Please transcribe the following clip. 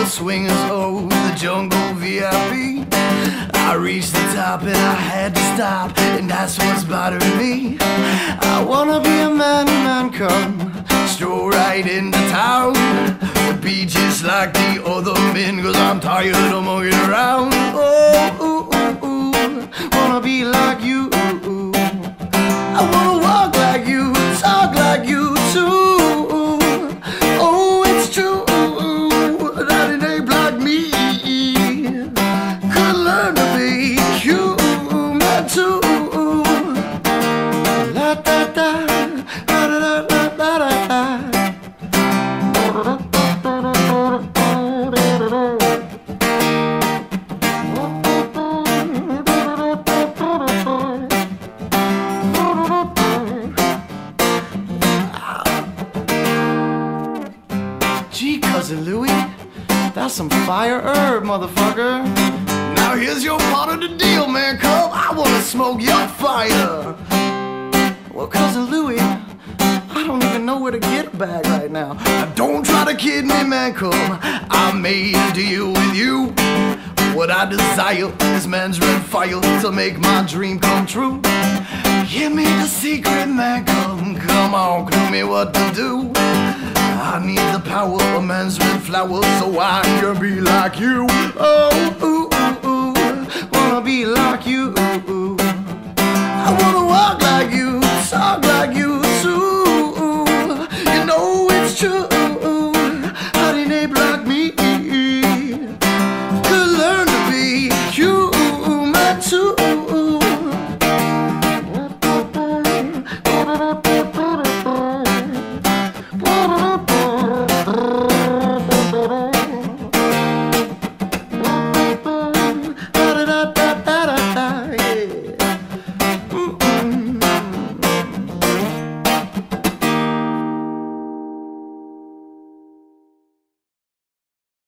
swingers, oh, the jungle VIP. I reached the top and I had to stop, and that's what's bothering me. I wanna be a man come, stroll right into town, be just like the other men, cause I'm tired of monkeying around. Oh, ooh, ooh, ooh, wanna be like you. I wanna walk like you, talk like you too. Oh, it's true that an ape like me could learn to be human too. La da da, da da da da da da. Gee, cousin Louis, that's some fire herb, motherfucker. Now here's your part of the deal, man. Come, I wanna smoke your fire. Well, cousin Louis, I don't even know where to get a bag right now. Now don't try to kid me, man. Come, I made a deal with you. What I desire is man's red fire to make my dream come true. Give me the secret, man. Come on, clue me what to do. I need the power of man's red flower so I can be like you. Oh, ooh, ooh, ooh, wanna be like you. I wanna walk like you, talk like you too. You know it's true.